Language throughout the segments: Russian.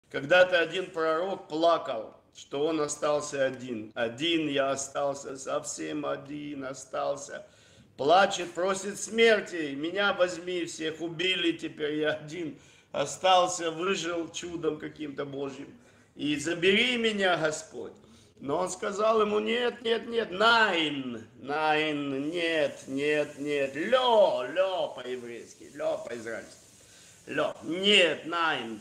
Когда-то один пророк плакал, что он остался один. Один я остался, совсем один остался. Плачет, просит смерти. Меня возьми, всех убили, теперь я один остался, выжил чудом каким-то Божьим. И забери меня, Господь. Но он сказал ему, нет, нет, нет, найн, найн, нет, нет, нет, лё по-еврейски, лё по-израильски, лё, нет, найн.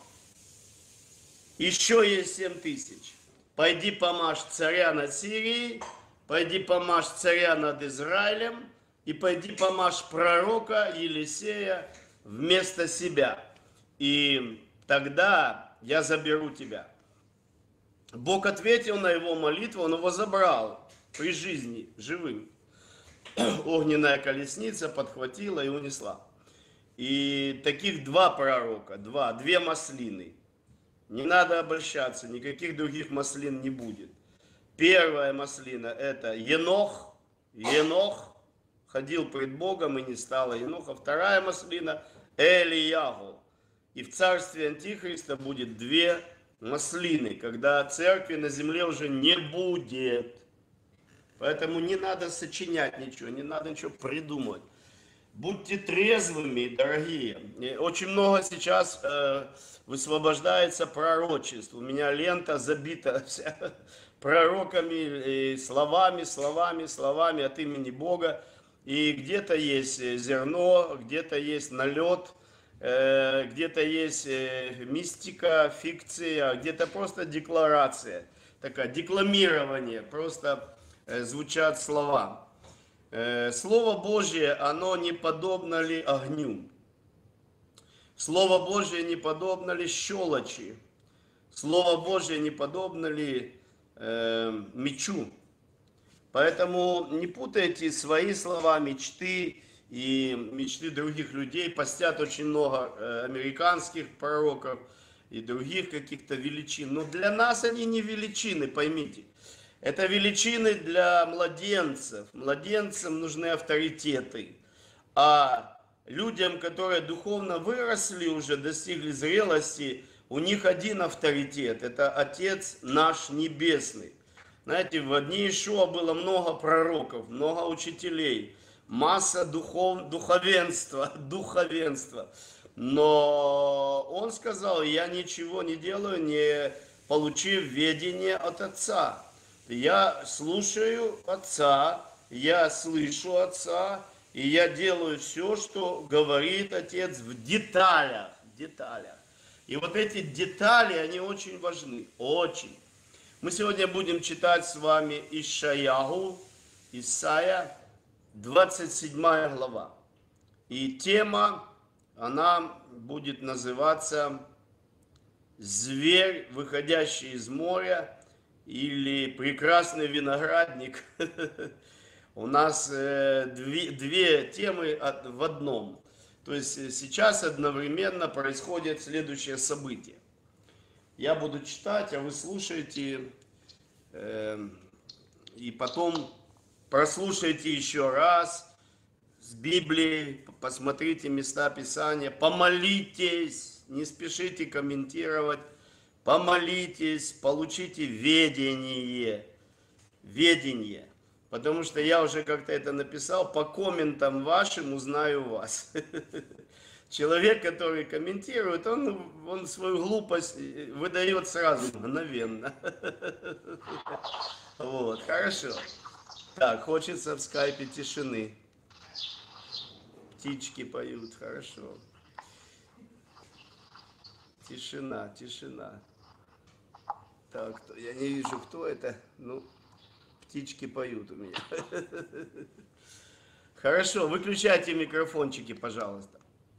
Еще есть 7000. Пойди помажь царя над Сирией, пойди помажь царя над Израилем, и пойди помажь пророка Елисея вместо себя. И тогда я заберу тебя. Бог ответил на его молитву, он его забрал при жизни, живым. Огненная колесница подхватила и унесла. И таких два пророка, две маслины. Не надо обольщаться, никаких других маслин не будет. Первая маслина это Енох. Енох ходил пред Богом и не стало Еноха. Вторая маслина Элиягу. И в царстве Антихриста будет две маслины, когда церкви на земле уже не будет. Поэтому не надо сочинять ничего, не надо ничего придумывать. Будьте трезвыми, дорогие. Очень много сейчас высвобождается пророчеств. У меня лента забита вся пророками, словами от имени Бога. И где-то есть зерно, где-то есть налет, где-то есть мистика, фикция, где-то просто декларация. Такое декламирование, просто звучат слова. Слово Божье, оно не подобно ли огню? Слово Божье не подобно ли щелочи? Слово Божье не подобно ли мечу? Поэтому не путайте свои слова, мечты и мечты других людей. Постят очень много американских пророков и других каких-то величин. Но для нас они не величины, поймите. Это величины для младенцев. Младенцам нужны авторитеты. А людям, которые духовно выросли уже, достигли зрелости, у них один авторитет. Это Отец наш Небесный. Знаете, в дни Иешуа было много пророков, много учителей, масса духовенства. Но он сказал, я ничего не делаю, не получив ведение от Отца. Я слушаю Отца, я слышу Отца, и я делаю все, что говорит Отец в деталях. И вот эти детали, они очень важны, очень. Мы сегодня будем читать с вами Исайя, 27 глава. И тема, она будет называться «Зверь, выходящий из моря», или прекрасный виноградник. У нас две темы в одном. То есть сейчас одновременно происходит следующее событие. Я буду читать, а вы слушаете, и потом прослушайте еще раз с Библией, посмотрите места Писания, помолитесь, не спешите комментировать. Помолитесь, получите ведение. Потому что я уже как-то это написал, по комментам вашим узнаю вас. Человек, который комментирует, он свою глупость выдает сразу, мгновенно. Вот, хорошо. Так, хочется в скайпе тишины. Птички поют, хорошо. Тишина. Так, я не вижу, кто это. Ну, птички поют у меня. Хорошо, выключайте микрофончики, пожалуйста.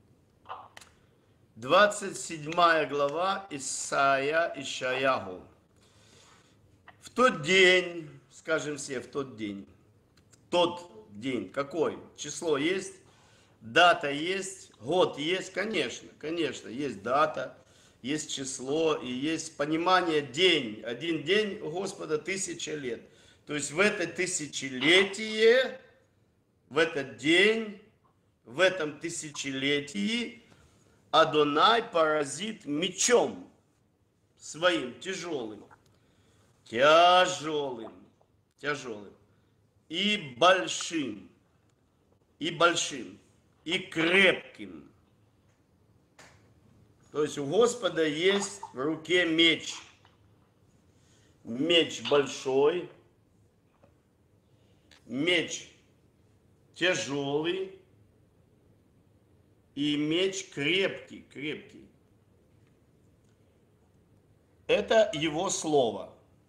27 глава Ишаягу. В тот день, скажем все, в тот день. Какой? Число есть? Дата есть? Год есть? Конечно, есть дата. Есть число и есть понимание день. Один день у Господа 1000 лет. То есть в это тысячелетие, в этот день, в этом тысячелетии Адонай поразит мечом. своим тяжелым, тяжелым, тяжелым и большим, и большим, и крепким. То есть у Господа есть в руке меч. Меч большой, меч тяжелый и меч крепкий, крепкий. Это его слово.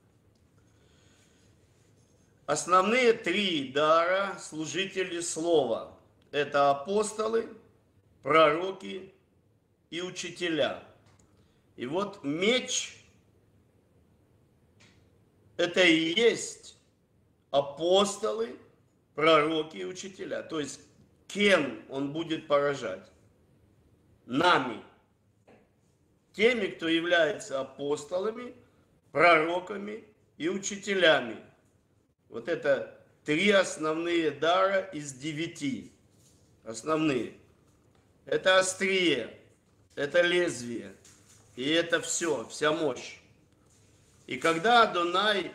Основные три дара служители слова. Это апостолы, пророки и учителя. И вот меч – это и есть апостолы, пророки и учителя. То есть, кем он будет поражать? Нами. Теми, кто является апостолами, пророками и учителями. Вот это три основные дара из 9. Основные. Это острие, это лезвие, и это все, вся мощь. И когда Адонай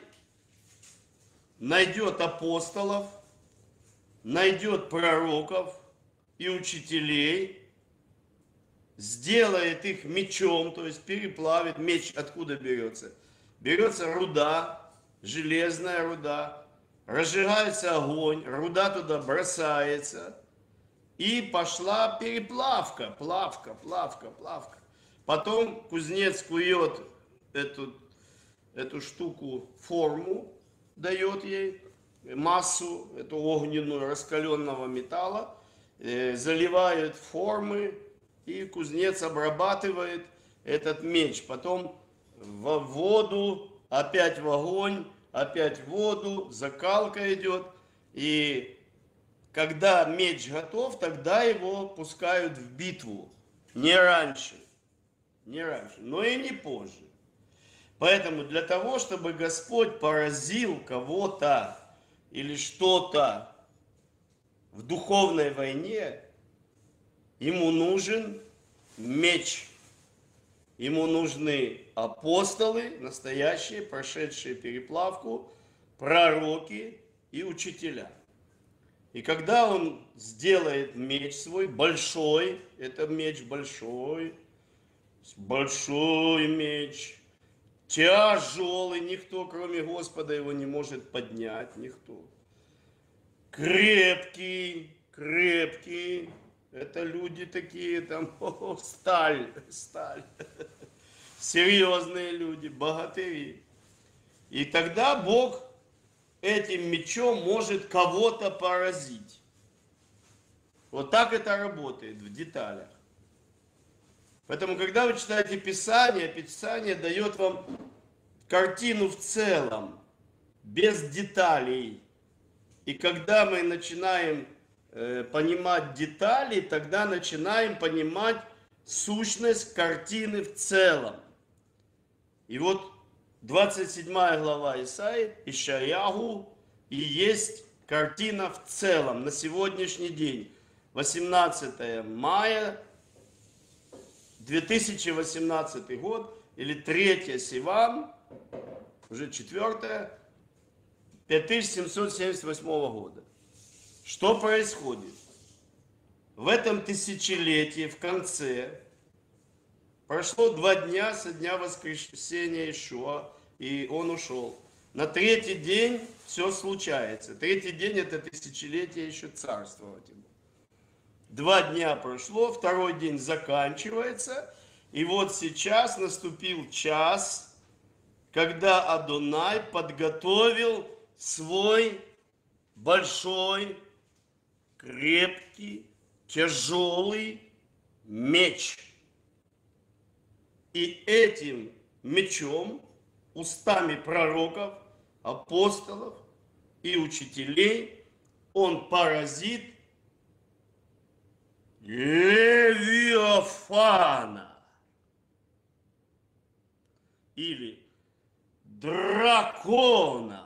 найдет апостолов, найдет пророков и учителей, сделает их мечом, то есть переплавит. Меч откуда берется? Берется руда, железная руда, разжигается огонь, руда туда бросается, и пошла переплавка, плавка. Потом кузнец кует эту штуку, форму, дает ей, массу, эту огненную, раскаленного металла, заливает формы, и кузнец обрабатывает этот меч. Потом в воду, опять в огонь, опять в воду, закалка идет. И когда меч готов, тогда его пускают в битву. Не раньше, но и не позже. Поэтому для того, чтобы Господь поразил кого-то или что-то в духовной войне, ему нужен меч. Ему нужны апостолы, настоящие, прошедшие переплавку, пророки и учителя. И когда он сделает меч свой, большой, это меч большой меч, тяжелый, никто, кроме Господа, его не может поднять, никто. Крепкий, это люди такие, там, сталь. Серьезные люди, богатыри. И тогда Бог этим мечом может кого-то поразить. Вот так это работает в деталях. Поэтому, когда вы читаете Писание, Писание дает вам картину в целом, без деталей. И когда мы начинаем понимать детали, тогда начинаем понимать сущность картины в целом. И вот 27 глава Ишаяху и есть картина в целом на сегодняшний день. 18 мая 2018 год или 3 Сиван, уже 4 5778 года. Что происходит? В этом тысячелетии, в конце, прошло 2 дня со дня воскресения Ишуа, и он ушел. На 3-й день все случается. 3-й день это тысячелетие еще царствовать ему. 2 дня прошло, 2-й день заканчивается, и вот сейчас наступил час, когда Адонай подготовил свой большой, крепкий, тяжелый меч. И этим мечом, устами пророков, апостолов и учителей, он поразит Левиафана или дракона.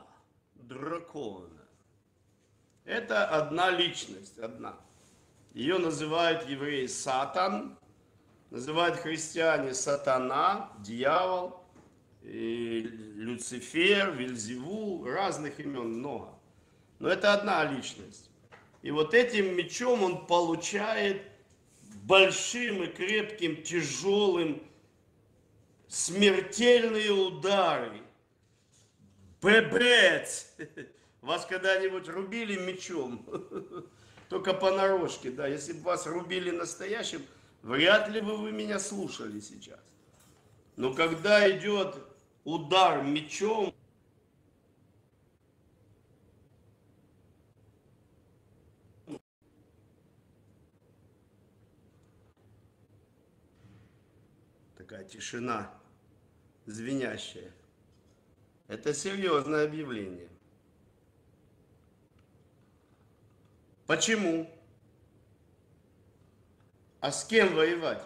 Это одна личность, одна. Ее называют евреи Сатан, называют христиане сатана, дьявол, и Люцифер, Вельзевул, разных имен много. Но это одна личность. И вот этим мечом он получает большим и крепким, тяжелым, смертельные удары. Бэбэц! Вас когда-нибудь рубили мечом? Только понарошке, да. Если бы вас рубили настоящим, вряд ли бы вы меня слушали сейчас. Но когда идет удар мечом, такая тишина звенящая. Это серьезное объявление. Почему? А с кем воевать?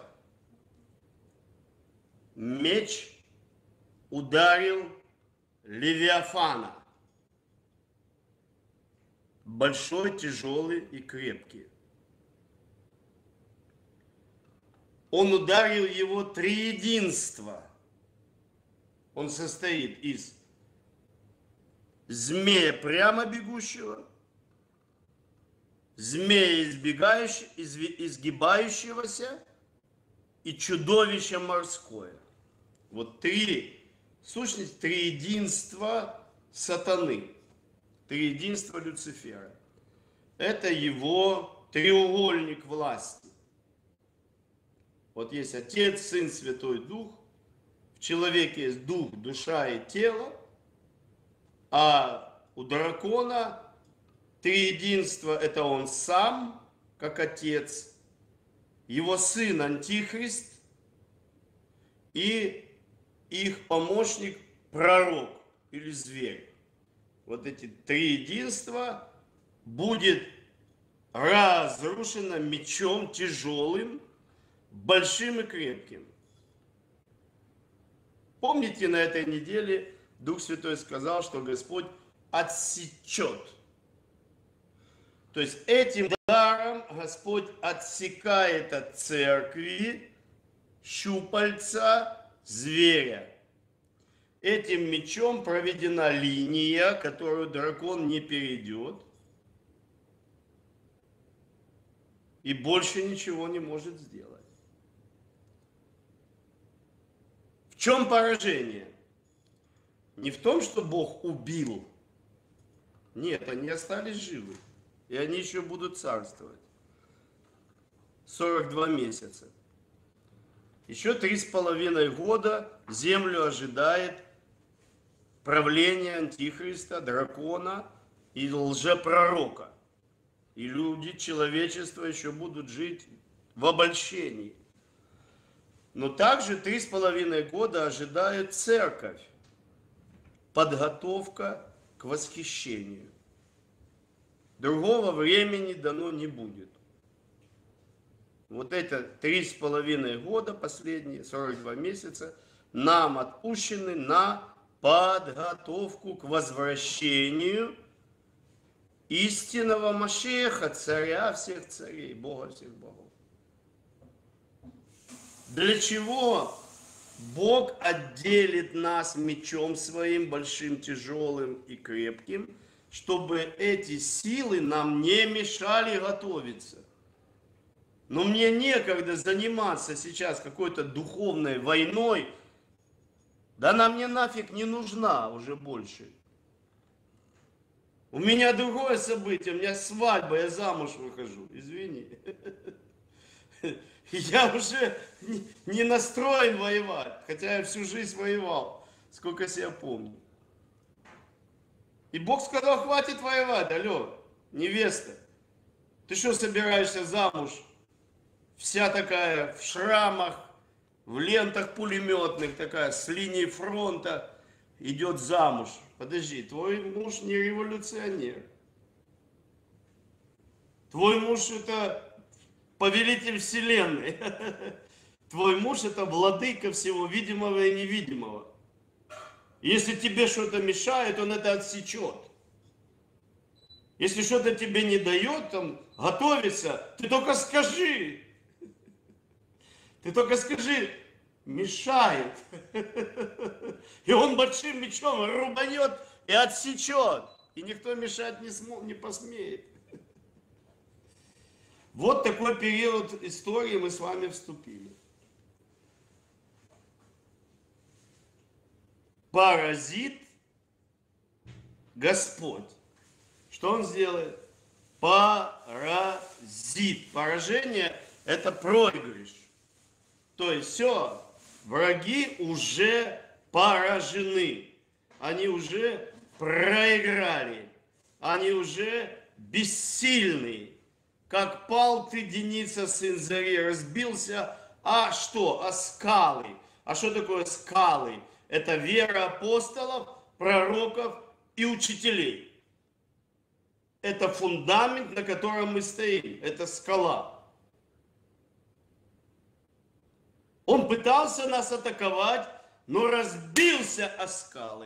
Меч ударил Левиафана. Большой, тяжелый и крепкий. Он ударил его триединство. Он состоит из змея прямо бегущего, змея изгибающегося и чудовище морское. Вот три сущности, триединство сатаны, триединство Люцифера. Это его треугольник власти. Вот есть Отец, Сын, Святой Дух. В человеке есть дух, душа и тело. А у дракона триединство – это он сам, как Отец, его сын Антихрист и их помощник пророк или зверь. Вот эти триединства будет разрушено мечом тяжелым, большим и крепким. Помните, на этой неделе Дух Святой сказал, что Господь отсечет. То есть этим даром Господь отсекает от церкви щупальца зверя. Этим мечом проведена линия, которую дракон не перейдет. И больше ничего не может сделать. В чем поражение? Не в том, что Бог убил. Нет, они остались живы. И они еще будут царствовать. 42 месяца. Еще 3,5 года землю ожидает правление Антихриста, дракона и лжепророка. И люди, человечество еще будут жить в обольщении. Но также 3,5 года ожидает церковь. Подготовка к восхищению. Другого времени дано не будет. Вот это 3,5 года последние, 42 месяца, нам отпущены на подготовку к возвращению истинного Машеха, царя всех царей, Бога всех богов. Для чего Бог отделит нас мечом своим, большим, тяжелым и крепким, чтобы эти силы нам не мешали готовиться? Но мне некогда заниматься сейчас какой-то духовной войной. Да она мне нафиг не нужна уже больше. У меня другое событие, у меня свадьба, я замуж выхожу, извини. Я уже не настроен воевать, хотя я всю жизнь воевал, сколько себя помню. И Бог сказал, хватит воевать, алло, невеста. Ты что собираешься замуж? Вся такая в шрамах, в лентах пулеметных, такая с линии фронта, идет замуж. Подожди, твой муж не революционер. Твой муж это повелитель вселенной. Твой муж это владыка всего видимого и невидимого. Если тебе что-то мешает, он это отсечет. Если что-то тебе не дает, там, готовиться, ты только скажи. Ты только скажи, мешает. И он большим мечом рубанет и отсечет. И никто мешать не посмеет. Вот такой период истории мы с вами вступили. Поразит Господь. Что он сделает? Поразит. Поражение – это проигрыш. То есть все, враги уже поражены. Они уже проиграли. Они уже бессильны. Как пал ты, Деница, сын Зари, разбился. А что? А скалы. А что такое скалы? Это вера апостолов, пророков и учителей. Это фундамент, на котором мы стоим. Это скала. Он пытался нас атаковать, но разбился о скалы.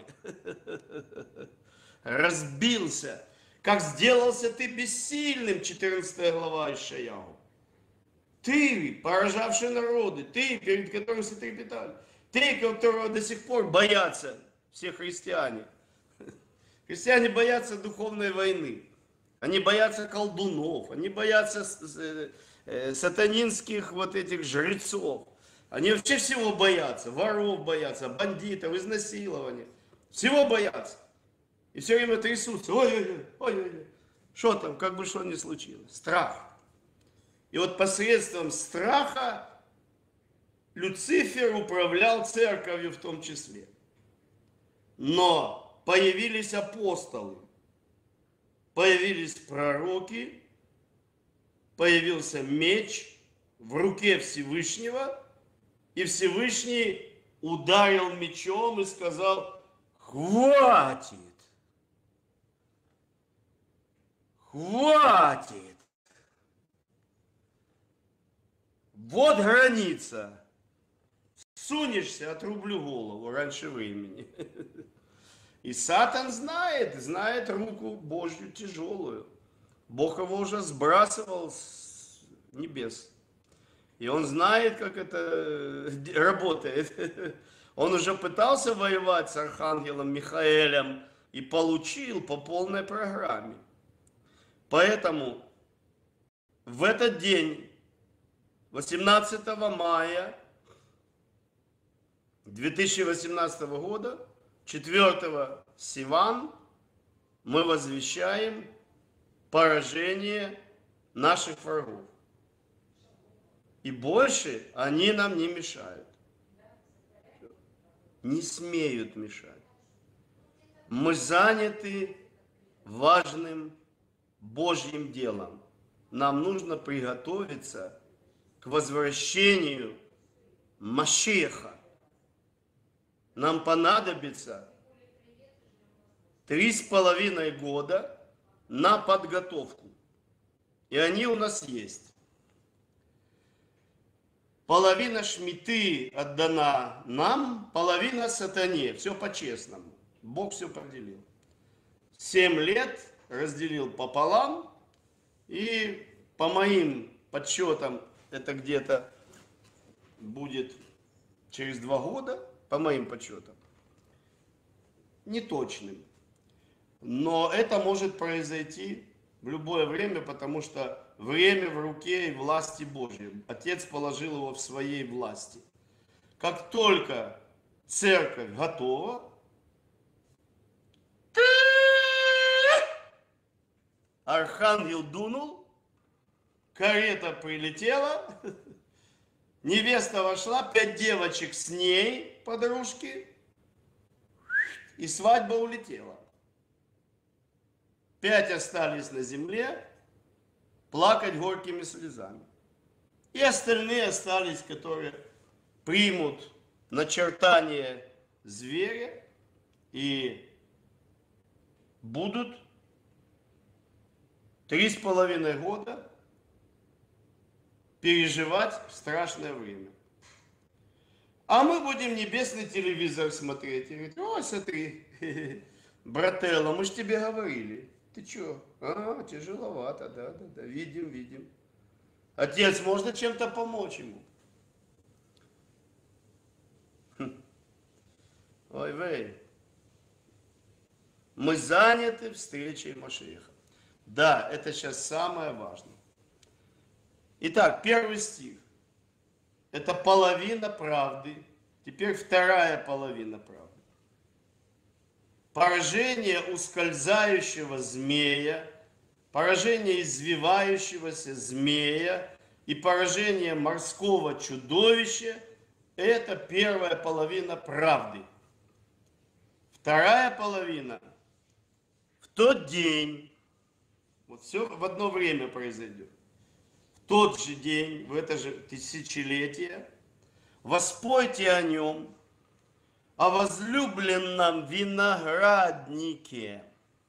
Разбился. Как сделался ты бессильным, 14 глава Ишаяху. Ты, поражавший народы, ты, перед которым все трепетали, ты, которого до сих пор боятся все христиане. Христиане боятся духовной войны. Они боятся колдунов, они боятся сатанинских вот этих жрецов. Они вообще всего боятся, воров боятся, бандитов, изнасилования. Всего боятся. И все время трясутся. Ой-ой-ой, ой-ой-ой. Что там, как бы что ни случилось. Страх. И вот посредством страха Люцифер управлял церковью в том числе. Но появились апостолы. Появились пророки, появился меч в руке Всевышнего, и Всевышний ударил мечом и сказал: хватит, хватит, вот граница, сунешься, отрублю голову раньше времени. И Сатан знает руку Божью тяжелую. Бог его уже сбрасывал с небес. И он знает, как это работает. Он уже пытался воевать с архангелом Михаэлем и получил по полной программе. Поэтому в этот день, 18 мая 2018 года, 4 Сиван, мы возвещаем поражение наших врагов. И больше они нам не мешают. Не смеют мешать. Мы заняты важным Божьим делом. Нам нужно приготовиться к возвращению Машеха. Нам понадобится 3,5 года на подготовку. И они у нас есть. Половина шмиты отдана нам, половина сатане. Все по-честному. Бог все поделил. 7 лет разделил пополам. И по моим подсчетам, это где-то будет через 2 года. По моим подсчетам. Неточным. Но это может произойти в любое время, потому что время в руке и власти Божьей. Отец положил его в своей власти. Как только церковь готова, архангел дунул, карета прилетела, невеста вошла, 5 девочек с ней, подружки, и свадьба улетела. 5 остались на земле, плакать горькими слезами. И остальные остались, которые примут начертание зверя и будут 3,5 года переживать страшное время. А мы будем небесный телевизор смотреть. И говорить: ой, смотри, брателло, мы ж тебе говорили. Ты что? Тяжеловато, да, видим. Отец, можно чем-то помочь ему? Ой, вей. Мы заняты встречей Машиаха. Да, это сейчас самое важное. Итак, первый стих. Это половина правды. Теперь вторая половина правды. Поражение ускользающего змея, поражение извивающегося змея и поражение морского чудовища – это первая половина правды. Вторая половина – в тот день, вот все в одно время произойдет, в тот же день, в это же тысячелетие, воспойте о нем, о возлюбленном винограднике.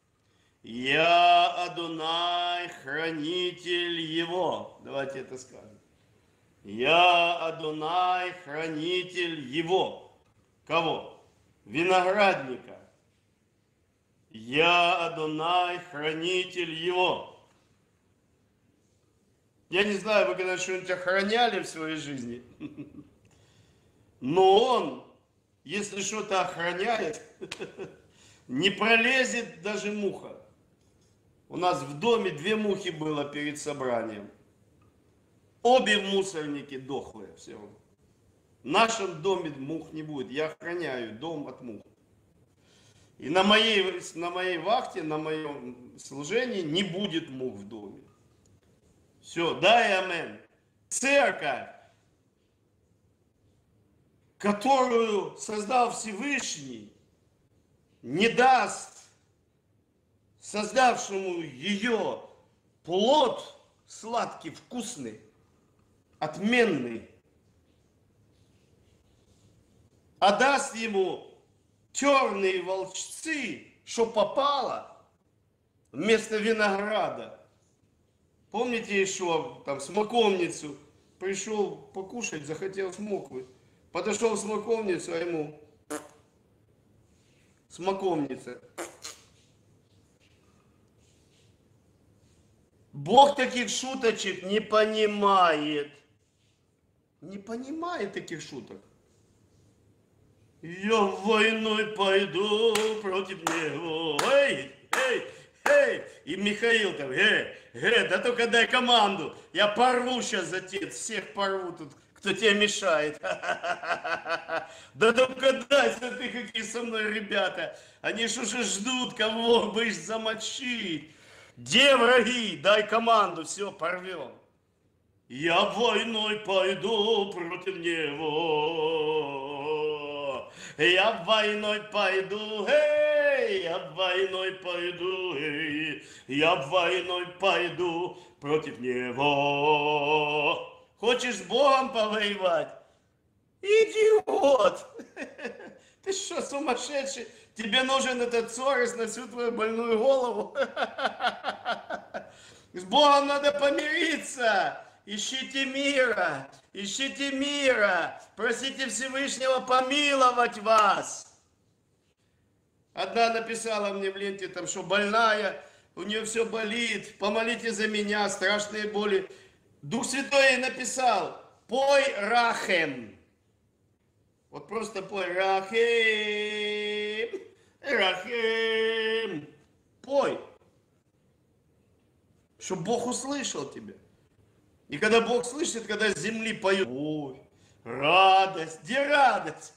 Я Адонай, хранитель его. Давайте это скажем. Я Адонай, хранитель его. Кого? Виноградника. Я Адонай, хранитель его. Я не знаю, вы когда что-нибудь охраняли в своей жизни, но он, если что-то охраняет, не пролезет даже муха. У нас в доме 2 мухи было перед собранием. Обе в мусорнике дохлые. Все. В нашем доме мух не будет. Я охраняю дом от мух. И на моей вахте, на моем служении не будет мух в доме. Все, да и амен. Церковь, которую создал Всевышний, не даст создавшему ее плод сладкий, вкусный, отменный, а даст ему черные волчцы, что попало, вместо винограда. Помните, Ишуа там смоковницу пришел покушать, захотел смоквы, подошел в смоковницу, а ему смоковница. Бог таких шуточек не понимает. Не понимает таких шуток. Я войной пойду против него. Эй, эй, эй. И Михаил там, да только дай команду. Я порву сейчас за тебя, всех порву тут, кто тебе мешает. Да только дай, смотри, какие со мной ребята. Они ж уже ждут, кого бы их замочить. Где враги? Дай команду, все, порвем. Я войной пойду против него. Я войной пойду, я войной пойду, я войной пойду против него. Хочешь с Богом повоевать? Идиот! Ты что, сумасшедший? Тебе нужен этот Сорос на всю твою больную голову? С Богом надо помириться. Ищите мира, просите Всевышнего помиловать вас. Одна написала мне в ленте, там, что больная, у нее все болит, помолите за меня, страшные боли. Дух Святой ей написал, пой Рахем. Вот просто пой Рахем, Рахем. Пой, чтобы Бог услышал тебя. И когда Бог слышит, когда с земли поют, ой, радость, где радость?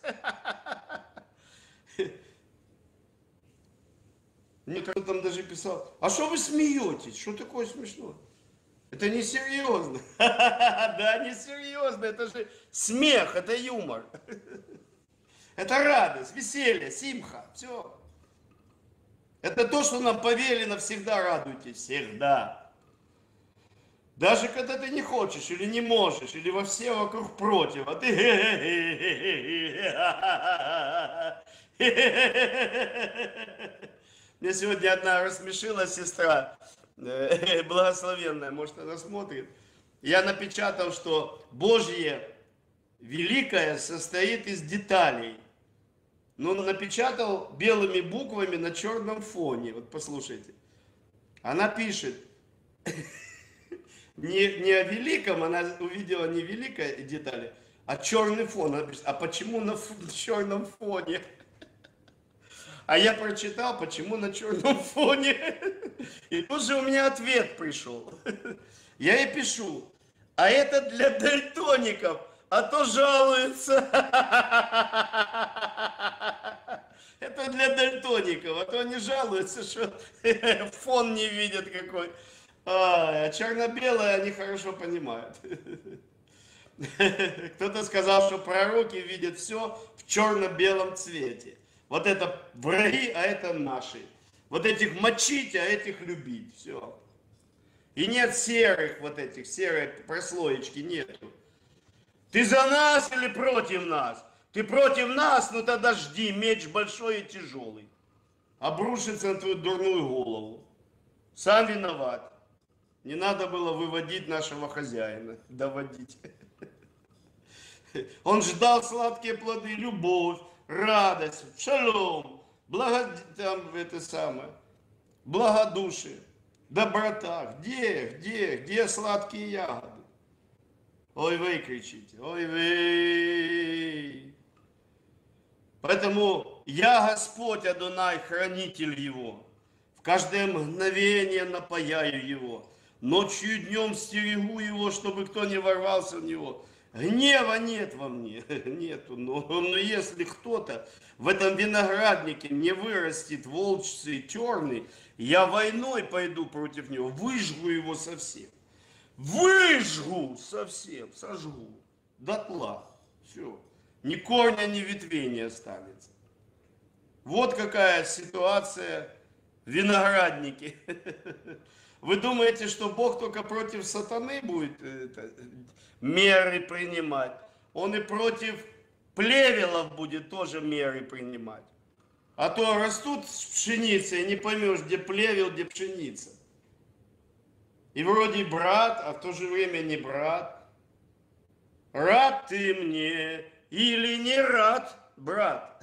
Мне кто-то там даже писал, а что вы смеетесь? Что такое смешно? Это не серьезно. Да, не серьезно, это же смех, это юмор. Это радость, веселье, симха, все. Это то, что нам повелено, всегда радуйтесь, всегда. Даже когда ты не хочешь, или не можешь, или во все вокруг против, а ты... Мне сегодня одна рассмешила сестра, благословенная, может, она смотрит. Я напечатал, что Божье великое состоит из деталей. Но напечатал белыми буквами на черном фоне. Вот послушайте. Она пишет... Не о великом, она увидела не великие детали, а черный фон. Она пишет, а почему на черном фоне? А я прочитал, почему на черном фоне. И тут же у меня ответ пришел. Я ей пишу, а это для дальтоников, а то жалуются. Это для дальтоников, а то они жалуются, что фон не видят какой. А черно-белое они хорошо понимают. Кто-то сказал, что пророки видят все в черно-белом цвете. Вот это враги, а это наши. Вот этих мочить, а этих любить. Все. И нет серых вот этих, серой прослоечки нету. Ты за нас или против нас? Ты против нас, ну тогда жди, меч большой и тяжелый. Обрушится на твою дурную голову. Сам виноват. Не надо было выводить нашего хозяина, доводить. Он ждал сладкие плоды, любовь, радость, шалом, благодушие, доброта. Где сладкие ягоды? Ой, вы кричите, ой, вы. Поэтому я Господь Адонай, хранитель его. В каждое мгновение напаяю его. Ночью и днем стерегу его, чтобы кто не ворвался в него. Гнева нет во мне, нету. Но если кто-то в этом винограднике не вырастет волчцы черный, я войной пойду против него, выжгу его совсем. Выжгу совсем, сожгу, дотла. Все. Ни корня, ни ветвей не останется. Вот какая ситуация в винограднике. Вы думаете, что Бог только против сатаны будет меры принимать? Он и против плевелов будет тоже меры принимать. А то растут пшеницы, и не поймешь, где плевел, где пшеница. И вроде брат, а в то же время не брат. Рад ты мне или не рад, брат?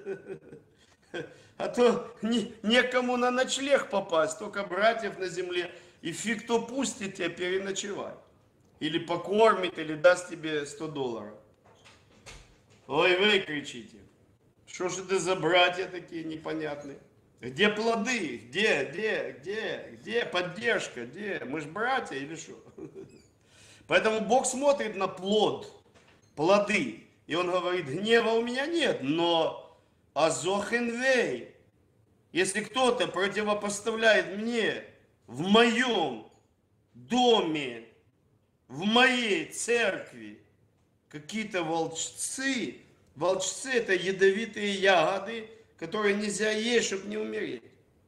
А то некому на ночлег попасть, только братьев на земле. И фиг кто пустит тебя переночевать. Или покормит, или даст тебе $100. Ой, вы кричите. Что же это за братья такие непонятные? Где плоды? Где поддержка? Где? Мы же братья или что? Поэтому Бог смотрит на плод, плоды. И Он говорит, гнева у меня нет, но азохенвей. Если кто-то противопоставляет мне в моем доме, в моей церкви какие-то волчцы, волчцы это ядовитые ягоды, которые нельзя есть, чтобы не умереть.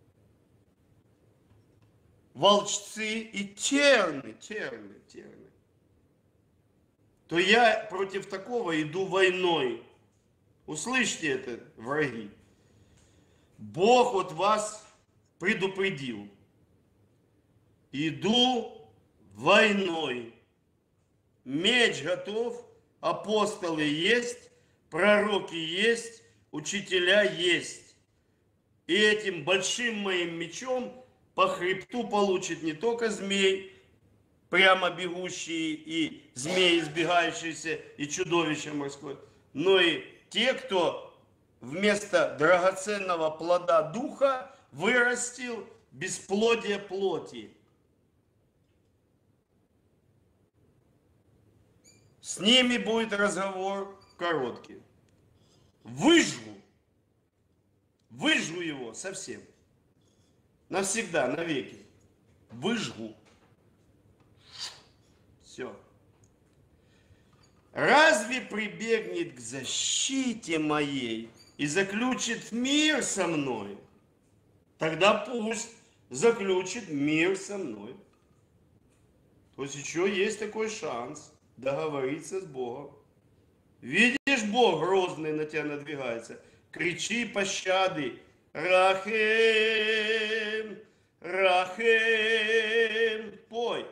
Волчцы и терны, то я против такого иду войной. Услышьте это, враги. Бог вот вас предупредил. Иду войной. Меч готов, апостолы есть, пророки есть, учителя есть. И этим большим моим мечом по хребту получит не только змей, прямо бегущие, и змеи избегающиеся, и чудовище морское, но и те, кто вместо драгоценного плода духа вырастил бесплодие плоти. С ними будет разговор короткий. Выжгу его совсем. Навсегда, навеки. Выжгу. Все. Разве прибегнет к защите моей и заключит мир со мной? Тогда пусть заключит мир со мной. То есть еще есть такой шанс договориться с Богом. Видишь, Бог грозный на тебя надвигается. Кричи пощады. Рахем, Рахем, пой.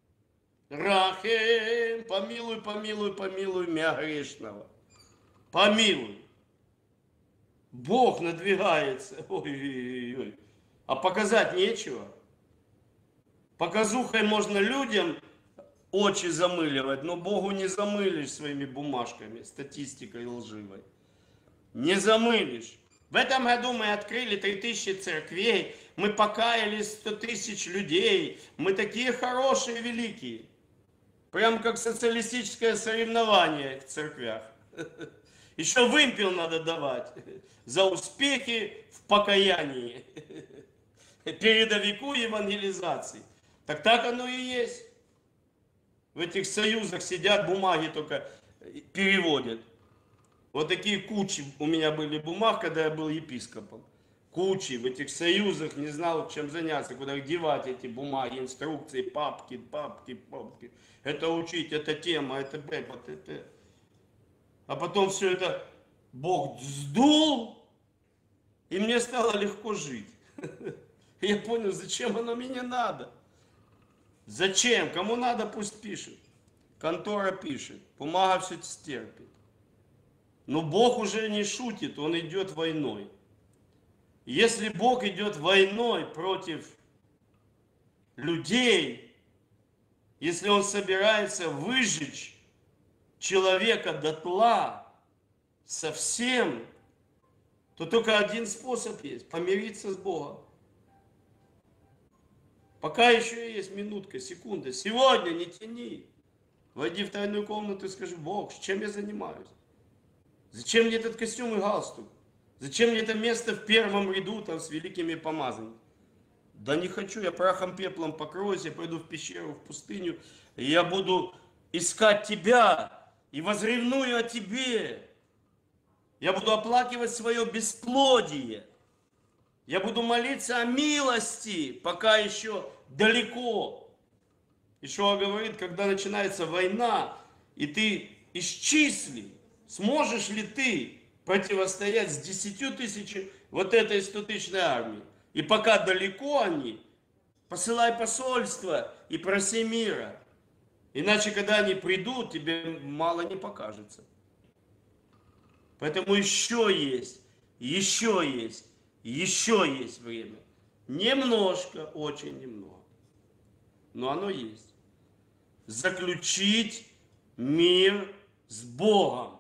Рахем, помилуй, помилуй, помилуй мя грешного. Помилуй. Бог надвигается. Ой-ой-ой. А показать нечего. Показухой можно людям очи замыливать, но Богу не замылишь своими бумажками, статистикой лживой. Не замылишь. В этом году мы открыли 3000 церквей, мы покаяли 100 тысяч людей, мы такие хорошие, великие. Прям как социалистическое соревнование в церквях. Еще вымпел надо давать за успехи в покаянии. Передовику евангелизации. Так оно и есть. В этих союзах сидят, бумаги только переводят. Вот такие кучи у меня были бумаг, когда я был епископом. Кучи в этих союзах, не знал, чем заняться, куда их девать эти бумаги, инструкции, папки. Это учить, это тема, это. А потом все это Бог сдул, и мне стало легко жить. Я понял, зачем оно мне надо. Зачем? Кому надо, пусть пишет. Контора пишет, бумага все стерпит. Но Бог уже не шутит, Он идет войной. Если Бог идет войной против людей, если Он собирается выжечь человека дотла, совсем, то только один способ есть – помириться с Богом. Пока еще есть минутка, секунда. Сегодня не тяни. Войди в тайную комнату и скажи: Бог, чем я занимаюсь? Зачем мне этот костюм и галстук? Зачем мне это место в первом ряду там с великими помазаниями? Да не хочу, я прахом пеплом покроюсь, я пойду в пещеру, в пустыню, и я буду искать Тебя и возревную о Тебе. Я буду оплакивать свое бесплодие. Я буду молиться о милости, пока еще далеко. Ишуа говорит, когда начинается война, и ты исчисли, сможешь ли ты противостоять с 10 тысячами вот этой 100-тысячной армии? И пока далеко они, посылай посольство и проси мира. Иначе, когда они придут, тебе мало не покажется. Поэтому еще есть время. Немножко, очень немного. Но оно есть. Заключить мир с Богом.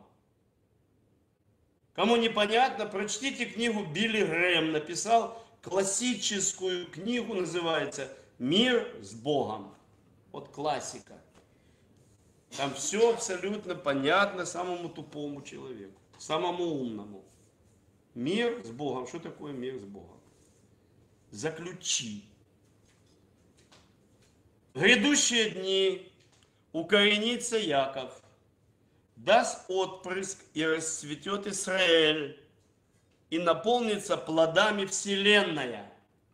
Кому непонятно, прочтите книгу Билли Грэм. Написал классическую книгу, называется «Мир с Богом». Вот классика. Там все абсолютно понятно самому тупому человеку, самому умному. Мир с Богом. Что такое мир с Богом? Заключи. В грядущие дни укоренится Яков, даст отпрыск и расцветет Израиль, и наполнится плодами вселенная.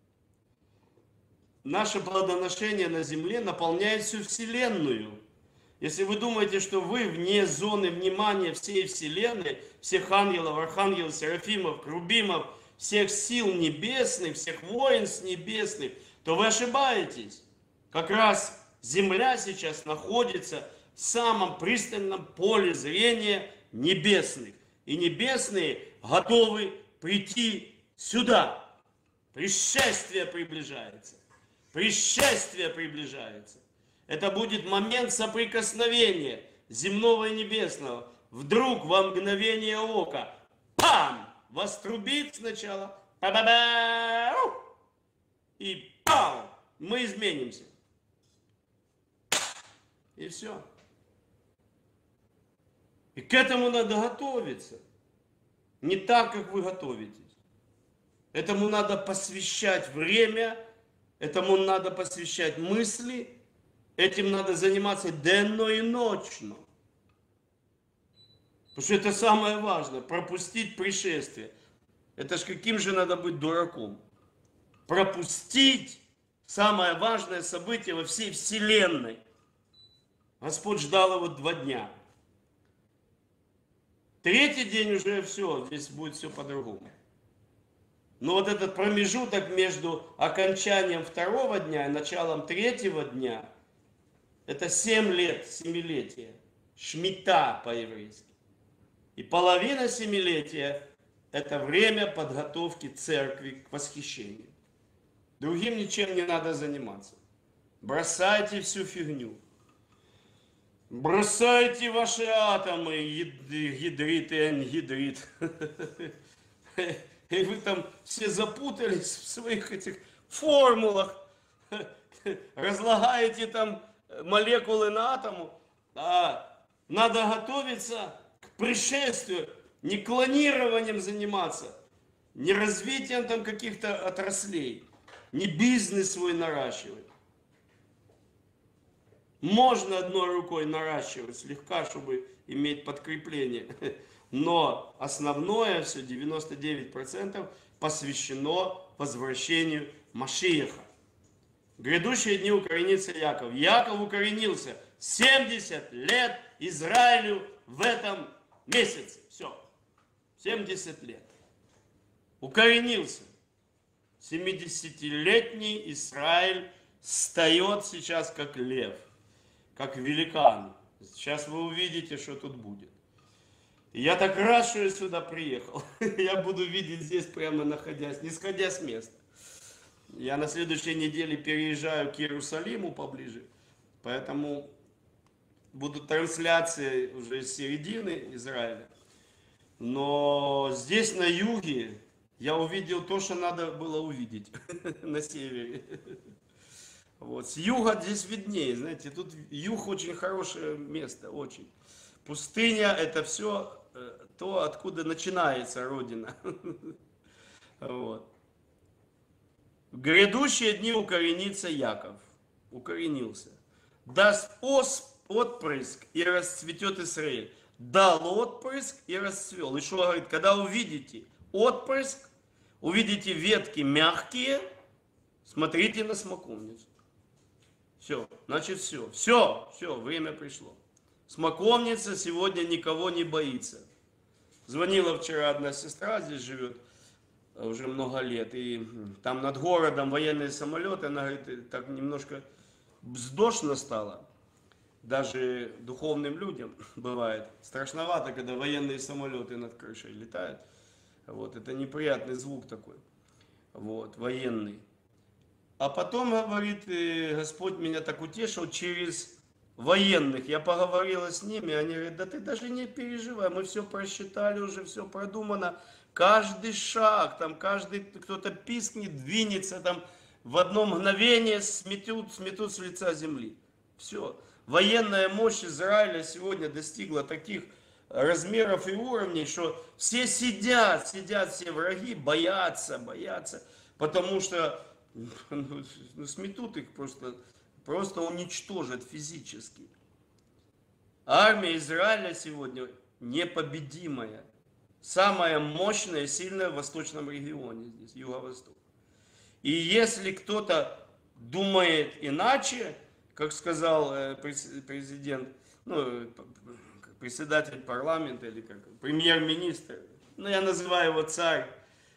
Наше плодоношение на земле наполняет всю вселенную. Если вы думаете, что вы вне зоны внимания всей вселенной, всех ангелов, архангелов, серафимов, херувимов, всех сил небесных, всех воинств небесных, то вы ошибаетесь. Как раз земля сейчас находится в самом пристальном поле зрения небесных. И небесные готовы прийти сюда. Пришествие приближается. Пришествие приближается. Это будет момент соприкосновения земного и небесного. Вдруг во мгновение ока, пам, вострубит сначала, и пам, мы изменимся. И все. И к этому надо готовиться. Не так, как вы готовитесь. Этому надо посвящать время, этому надо посвящать мысли, этим надо заниматься денно и ночно. Потому что это самое важное, пропустить пришествие. Это ж каким же надо быть дураком? Пропустить самое важное событие во всей вселенной. Господь ждал его 2 дня. 3-й день уже все, здесь будет все по-другому. Но вот этот промежуток между окончанием 2-го дня и началом 3-го дня, это 7 лет, семилетия. Шмита по-еврейски. И половина семилетия – это время подготовки церкви к восхищению. Другим ничем не надо заниматься. Бросайте всю фигню. Бросайте ваши атомы, гидрит и ангидрит. И вы там все запутались в своих этих формулах, разлагаете там молекулы на атому. А надо готовиться к пришествию, не клонированием заниматься, не развитием там каких-то отраслей, не бизнес свой наращивать. Можно одной рукой наращивать слегка, чтобы иметь подкрепление. Но основное все, 99% посвящено возвращению Машиаха. В грядущие дни укоренится Яков. Яков укоренился 70 лет Израилю в этом месяце. Все. 70 лет. Укоренился. 70-летний Израиль встает сейчас как лев, как великан. Сейчас вы увидите, что тут будет. И я так рад, что я сюда приехал. Я буду видеть здесь прямо находясь, не сходя с места. Я на следующей неделе переезжаю к Иерусалиму поближе, поэтому будут трансляции уже с середины Израиля. Но здесь на юге я увидел то, что надо было увидеть на севере. Вот. С юга здесь виднее, знаете, тут юг очень хорошее место, очень. Пустыня это все то, откуда начинается Родина. Вот. В грядущие дни укоренится Яков, укоренился. Даст отпрыск и расцветет Израиль. Дал отпрыск и расцвел. И что говорит, когда увидите отпрыск, увидите ветки мягкие, смотрите на смоковницу. Все, значит все, время пришло. Смоковница сегодня никого не боится. Звонила вчера одна сестра, здесь живет уже много лет, и там над городом военные самолеты, она говорит, так немножко вздошно стало. Даже духовным людям бывает страшновато, когда военные самолеты над крышей летают. Вот, это неприятный звук такой, вот, военный. А потом, говорит, Господь меня так утешил через военных. Я поговорила с ними, они говорят, да ты даже не переживай, мы все просчитали уже, все продумано. Каждый шаг, там каждый, кто-то пискнет, двинется, там в одно мгновение сметут с лица земли. Все. Военная мощь Израиля сегодня достигла таких размеров и уровней, что все сидят все враги, боятся, потому что сметут их просто уничтожат физически. Армия Израиля сегодня непобедимая, самая мощная и сильная в восточном регионе, здесь, юго-восток. И если кто-то думает иначе, как сказал президент, председатель парламента или как премьер-министр, я называю его царь,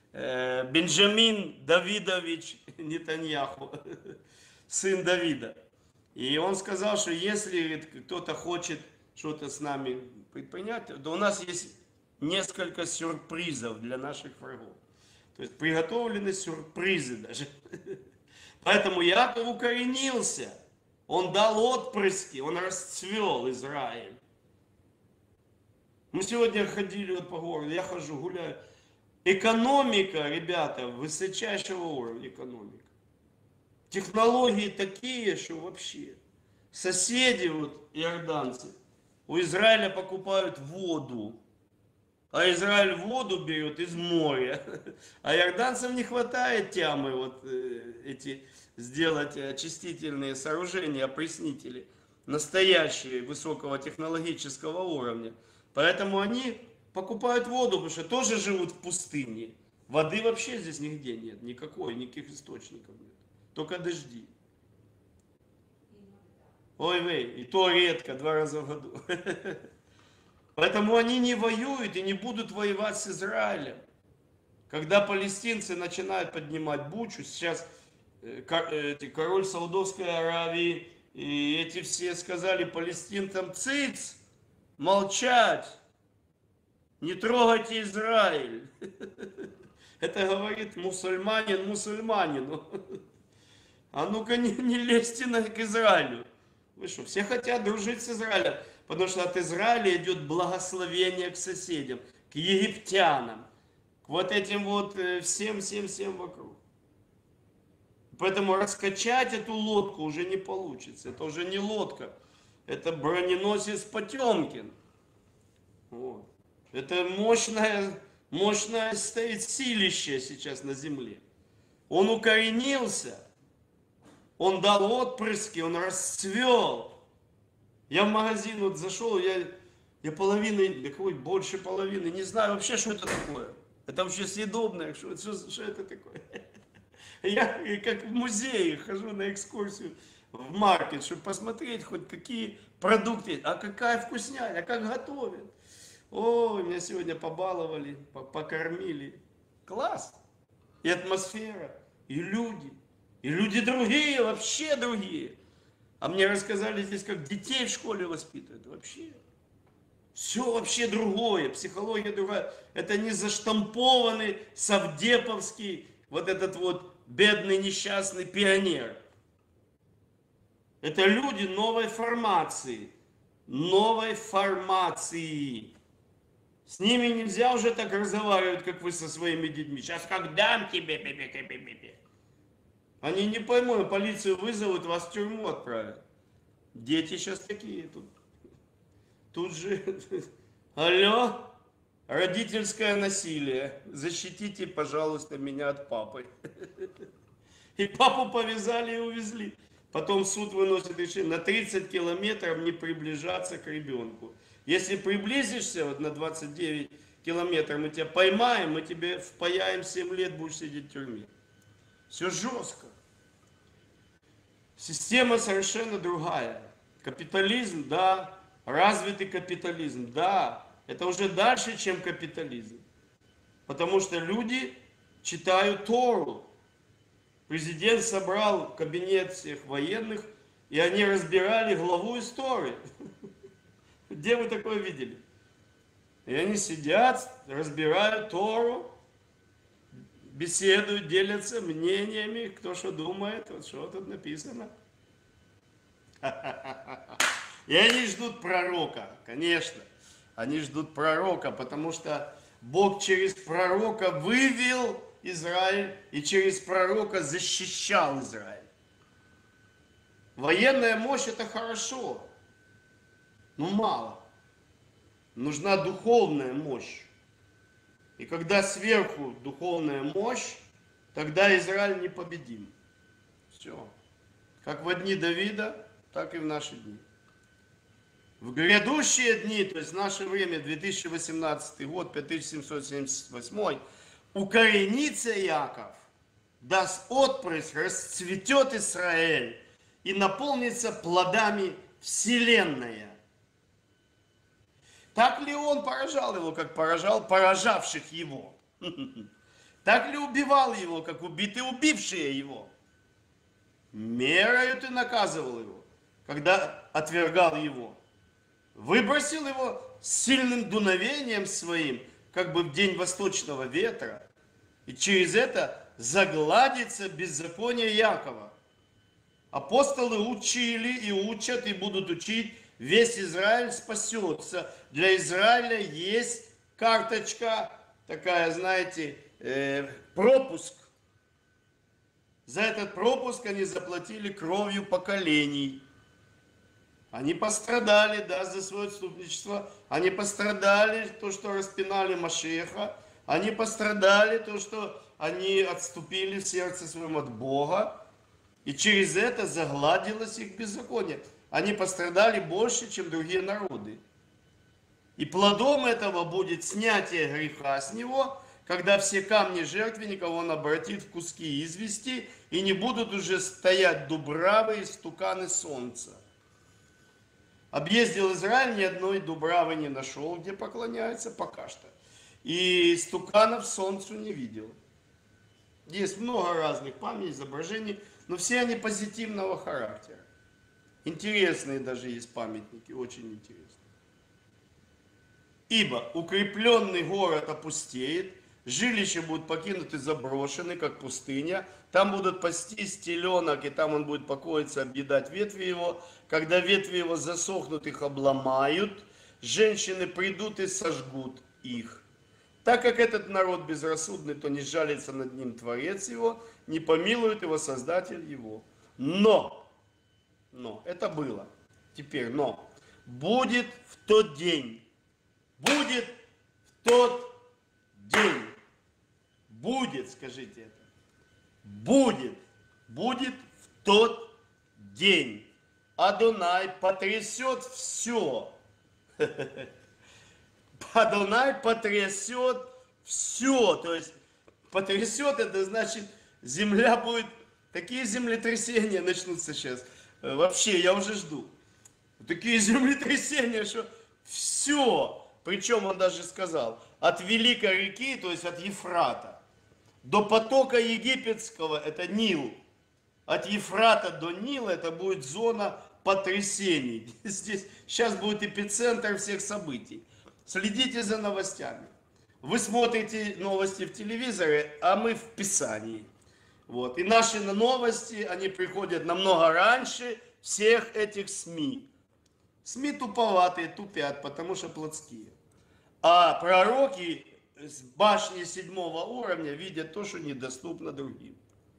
Бенджамин Давидович Нетаньяху, сын Давида. И он сказал, что если кто-то хочет что-то с нами предпринять, то у нас есть несколько сюрпризов для наших врагов. То есть приготовлены сюрпризы даже. Поэтому Яков укоренился. Он дал отпрыски, он расцвел Израиль. Мы сегодня ходили по городу, я хожу, гуляю. Экономика, ребята, высочайшего уровня экономика. Технологии такие, что вообще. Соседи, иорданцы, у Израиля покупают воду. А Израиль воду берет из моря. А иорданцам не хватает тямы сделать очистительные сооружения, опреснители, настоящие, высокого технологического уровня. Поэтому они покупают воду, потому что тоже живут в пустыне. Воды вообще здесь нигде нет, никаких источников нет. Только дожди. И то редко, 2 раза в году. Поэтому они не воюют и не будут воевать с Израилем. Когда палестинцы начинают поднимать бучу, сейчас король Саудовской Аравии и эти все сказали палестинцам: цыц, молчать, не трогайте Израиль. Это говорит мусульманин мусульманину. А ну-ка не лезьте к Израилю. Вы что, все хотят дружить с Израилем? Потому что от Израиля идет благословение к соседям, к египтянам, к вот этим вот всем вокруг. Поэтому раскачать эту лодку уже не получится. Это уже не лодка. Это броненосец Потемкин. Вот. Это мощное стоит силище сейчас на земле. Он укоренился. Он дал отпрыски, он расцвел. Я в магазин вот зашел, я половины, да какой больше половины, не знаю вообще, что это такое. Это вообще съедобное, что это такое. Я как в музее хожу на экскурсию в маркет, чтобы посмотреть хоть какие продукты, а какая вкусняя, а как готовят. Ой, меня сегодня побаловали, покормили. Класс. И атмосфера, и люди другие, вообще другие. А мне рассказали здесь, как детей в школе воспитывают. Вообще. Все вообще другое, психология другая. Это не заштампованный совдеповский, вот этот вот бедный несчастный пионер. Это люди новой формации. Новой формации. С ними нельзя уже так разговаривать, как вы со своими детьми. Сейчас как дам тебе. Они не поймут, полицию вызовут, вас в тюрьму отправят. Дети сейчас такие тут. Тут же, алло, родительское насилие. Защитите, пожалуйста, меня от папы. И папу повязали и увезли. Потом суд выносит решение на 30 километров не приближаться к ребенку. Если приблизишься вот на 29 километров, мы тебя поймаем, мы тебе впаяем 7 лет, будешь сидеть в тюрьме. Все жестко. Система совершенно другая. Капитализм, да. Развитый капитализм, да. Это уже дальше, чем капитализм. Потому что люди читают Тору. Президент собрал кабинет всех военных, и они разбирали главу истории. Где вы такое видели? И они сидят, разбирают Тору, беседуют, делятся мнениями, кто что думает, вот что тут написано. И они ждут пророка, конечно. Они ждут пророка, потому что Бог через пророка вывел Израиль и через пророка защищал Израиль. Военная мощь это хорошо, но мало. Нужна духовная мощь. И когда сверху духовная мощь, тогда Израиль непобедим. Все. Как в дни Давида, так и в наши дни. В грядущие дни, то есть в наше время, 2018 год, 5778, укоренится Яков, даст отпрыск, расцветет Израиль и наполнится плодами вселенная. Так ли он поражал его, как поражал поражавших его? Так ли убивал его, как убившие его? Мерою ты наказывал его, когда отвергал его. Выбросил его сильным дуновением своим, как бы в день восточного ветра, и через это загладится беззаконие Якова. Апостолы учили и учат, и будут учить, весь Израиль спасется. Для Израиля есть карточка, такая, знаете, пропуск. За этот пропуск они заплатили кровью поколений. Они пострадали, да, за свое отступничество. Они пострадали, то, что распинали Машеха. Они пострадали, то, что они отступили в сердце своем от Бога. И через это загладилось их беззаконие. Они пострадали больше, чем другие народы. И плодом этого будет снятие греха с него, когда все камни жертвенников он обратит в куски извести, и не будут уже стоять дубравы и стуканы солнца. Объездил Израиль, ни одной дубравы не нашел, где поклоняются пока что. И стуканов солнцу не видел. Есть много разных памятей, изображений, но все они позитивного характера. Интересные даже есть памятники, очень интересные. Ибо укрепленный город опустеет, жилища будут покинуты, заброшены, как пустыня. Там будут пастись теленок, и там он будет покоиться, объедать ветви его. Когда ветви его засохнут, их обломают. Женщины придут и сожгут их. Так как этот народ безрассудный, то не жалится над ним Творец его, не помилует его Создатель его. Но, это было. Теперь, будет в тот день, будет в тот день, будет, скажите это, будет в тот день. Адонай потрясет все. Адонай потрясет все. То есть потрясет, это значит, земля будет, такие землетрясения начнутся сейчас. Вообще, я уже жду. Такие землетрясения, что все. Причем он даже сказал, от великой реки, то есть от Ефрата, до потока египетского, это Нил. От Ефрата до Нила это будет зона потрясений. Здесь сейчас будет эпицентр всех событий. Следите за новостями. Вы смотрите новости в телевизоре, а мы в Писании. Вот. И наши новости, они приходят намного раньше всех этих СМИ. СМИ туповатые, тупят, потому что плотские. А пророки с башни 7-го уровня видят то, что недоступно другим.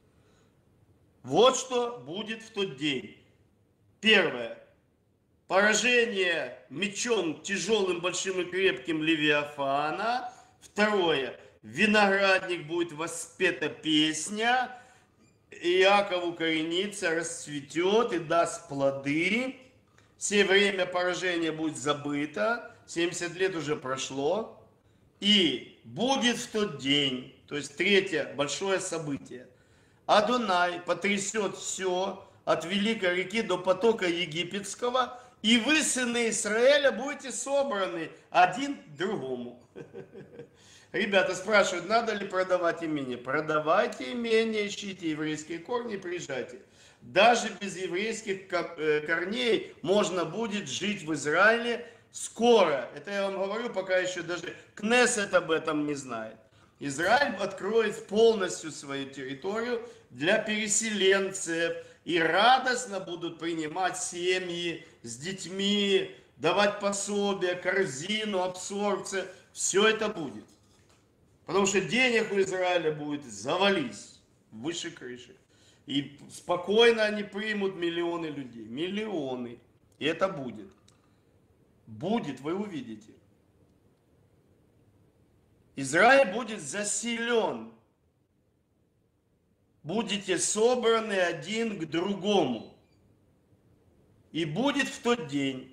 Вот что будет в тот день. Первое. Поражение мечом тяжелым, большим и крепким Левиафана. Второе. Виноградник будет воспета песня. Иаков укоренится, расцветет и даст плоды. Все время поражения будет забыто. 70 лет уже прошло. И будет в тот день, то есть третье большое событие, Адонай потрясет все от великой реки до потока египетского, и вы, сыны Израиля, будете собраны один к другому. Ребята спрашивают, надо ли продавать имение. Продавайте имение, ищите еврейские корни, приезжайте. Даже без еврейских корней можно будет жить в Израиле скоро. Это я вам говорю, пока еще даже Кнессет об этом не знает. Израиль откроет полностью свою территорию для переселенцев. И радостно будут принимать семьи с детьми, давать пособия, корзину, абсорбция. Все это будет. Потому что денег у Израиля будет завались выше крыши. И спокойно они примут миллионы людей. Миллионы. И это будет. Будет, вы увидите. Израиль будет заселен. Будете собраны один к другому. И будет в тот день.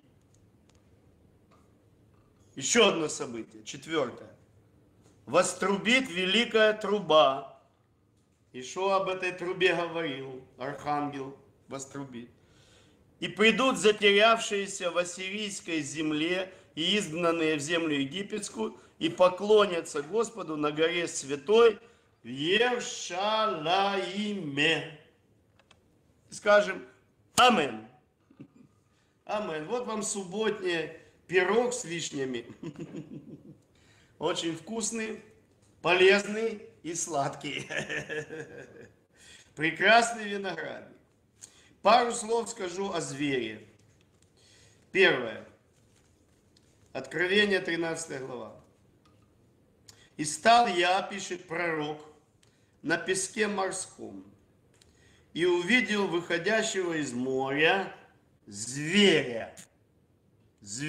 Еще одно событие, четвертое. Вострубит великая труба. И что об этой трубе говорил архангел? Вострубит. И придут затерявшиеся в ассирийской земле и изгнанные в землю египетскую, и поклонятся Господу на горе святой в Иерушалаиме. Скажем амин. Амин. Вот вам субботний пирог с вишнями. Очень вкусный, полезный и сладкий. Прекрасный виноградник. Пару слов скажу о звере. Первое. Откровение, 13 глава. «И стал я, пишет пророк, на песке морском, и увидел выходящего из моря зверя, с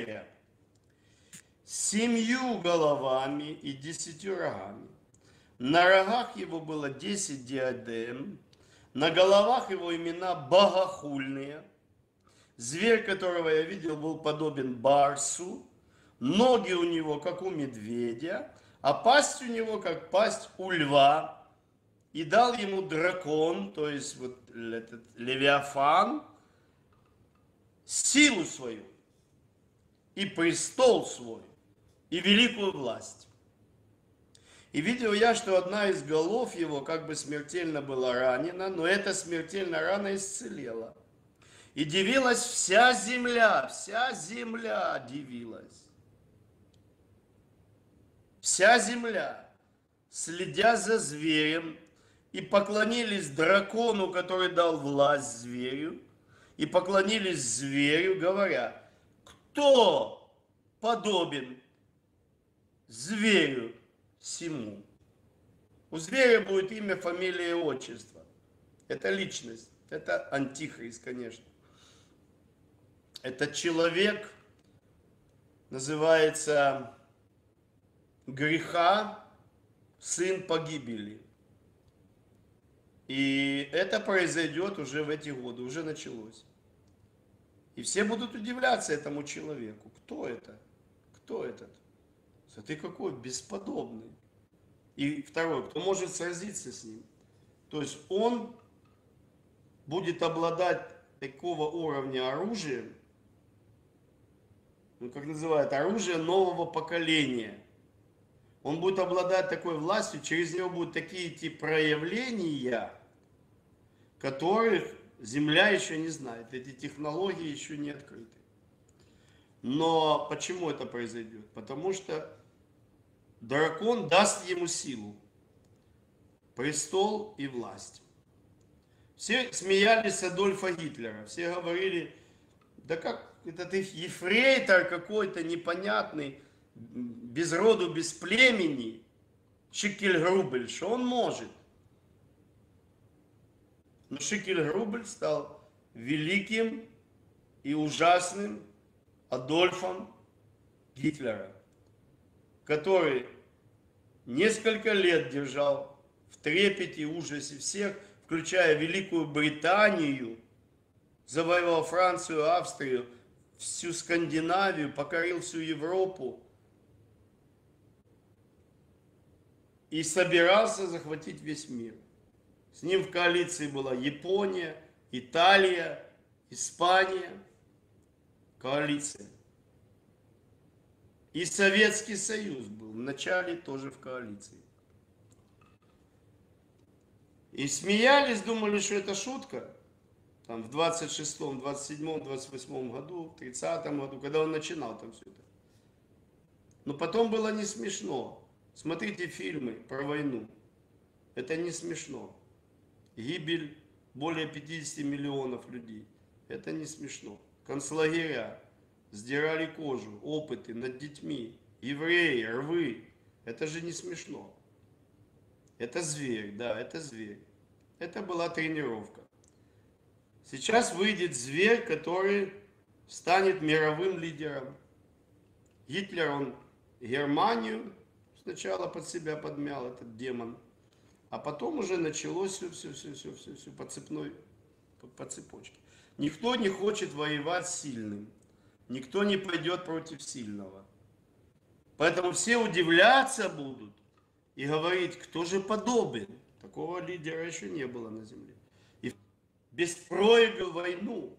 7 головами и 10 рогами. На рогах его было 10 диадем, на головах его имена богохульные. Зверь, которого я видел, был подобен барсу, ноги у него, как у медведя, а пасть у него, как пасть у льва. И дал ему дракон, то есть вот этот Левиафан, силу свою, и престол свой, и великую власть. И видел я, что одна из голов его как бы смертельно была ранена, но эта смертельная рана исцелела. И дивилась вся земля дивилась. Вся земля, следя за зверем, и поклонились дракону, который дал власть зверю, и поклонились зверю, говоря, кто подобен зверю всему. У зверя будет имя, фамилия и отчество. Это личность, это антихрист, конечно. Этот человек называется греха, сын погибели. И это произойдет уже в эти годы, уже началось. И все будут удивляться этому человеку. Кто это? Кто этот? Ты какой бесподобный. И второй, кто может сразиться с ним. То есть он будет обладать такого уровня оружием, ну, как называют, оружие нового поколения. Он будет обладать такой властью, через него будут такие идти проявления, которых Земля еще не знает. Эти технологии еще не открыты. Но почему это произойдет? Потому что дракон даст ему силу, престол и власть. Все смеялись с Адольфа Гитлера. Все говорили, да как это ты ефрейтор какой-то непонятный, без роду, без племени, Шикель-Грубель, что он может? Но Шикель-Грубель стал великим и ужасным Адольфом Гитлера, который несколько лет держал в трепете и ужасе всех, включая Великую Британию, завоевал Францию, Австрию, всю Скандинавию, покорил всю Европу и собирался захватить весь мир. С ним в коалиции была Япония, Италия, Испания, коалиция. И Советский Союз был вначале тоже в коалиции. И смеялись, думали, что это шутка. Там в 26-м, 27-м, 28-м году, 30-м году, когда он начинал там все это. Но потом было не смешно. Смотрите фильмы про войну. Это не смешно. Гибель более 50 миллионов людей. Это не смешно. Концлагеря. Сдирали кожу, опыты над детьми. Евреи, рвы. Это же не смешно. Это зверь, да, это зверь. Это была тренировка. Сейчас выйдет зверь, который станет мировым лидером. Гитлер, он Германию сначала под себя подмял, этот демон. А потом уже началось все по цепочке. Никто не хочет воевать с сильным. Никто не пойдет против сильного. Поэтому все удивляться будут и говорить, кто же подобен. Такого лидера еще не было на земле. И беспроиграл войну.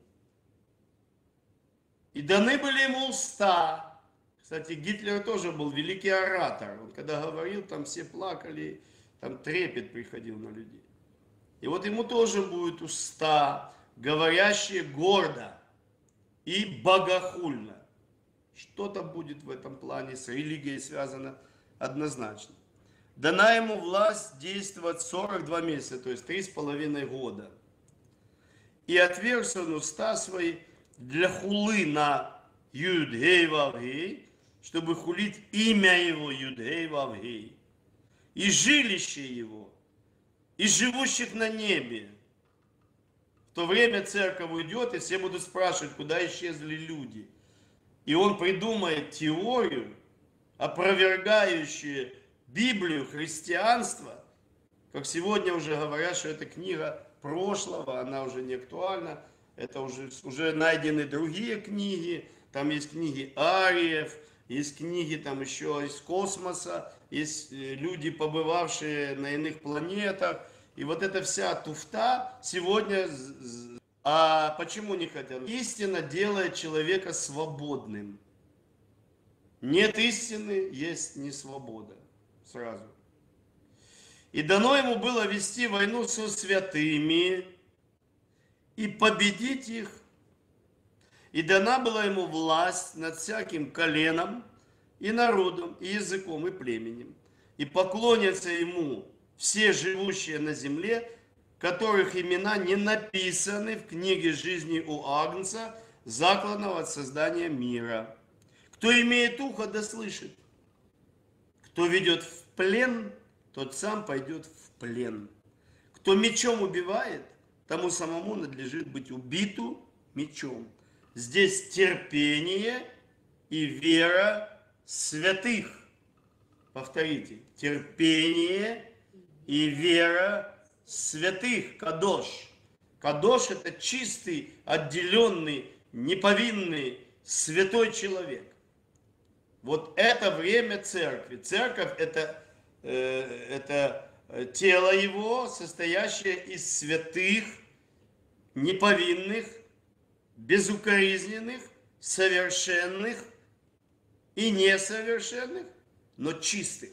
И даны были ему уста. Кстати, Гитлер тоже был великий оратор. Он когда говорил, там все плакали, там трепет приходил на людей. И вот ему тоже будут уста, говорящие гордо и богохульно. Что-то будет в этом плане с религией связано однозначно. Дана ему власть действовать 42 месяца, то есть 3,5 года. И отвергся он уста свои для хулы на Юд-Гей-Вав-Гей, чтобы хулить имя его Юд-Гей-Вав-Гей, и жилище его, и живущих на небе. В то время церковь уйдет, и все будут спрашивать, куда исчезли люди. И он придумает теорию, опровергающую Библию, христианство, как сегодня уже говорят, что это книга прошлого, она уже не актуальна, это уже найдены другие книги, там есть книги ариев, есть книги там еще из космоса, есть люди, побывавшие на иных планетах, и вот эта вся туфта сегодня... А почему не хотят? Истина делает человека свободным. Нет истины, есть несвобода. Сразу. И дано ему было вести войну со святыми и победить их. И дана была ему власть над всяким коленом и народом, и языком, и племенем. И поклонятся ему все живущие на земле, которых имена не написаны в книге жизни у Агнца, закланного от создания мира. Кто имеет ухо, да слышит. Кто ведет плен, тот сам пойдет в плен. Кто мечом убивает, тому самому надлежит быть убиту мечом. Здесь терпение и вера святых. Повторите. Терпение и вера святых. Кадош. Кадош – это чистый, отделенный, неповинный, святой человек. Вот это время церкви. Церковь – это тело его, состоящее из святых, неповинных, безукоризненных, совершенных и несовершенных, но чистых,